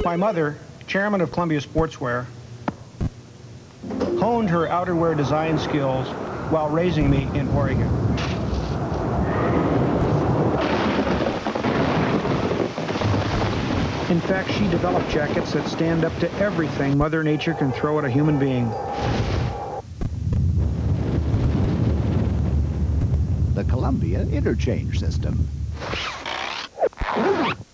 My mother, chairman of Columbia Sportswear, honed her outerwear design skills while raising me in Oregon. In fact, she developed jackets that stand up to everything Mother Nature can throw at a human being. The Columbia Interchange System.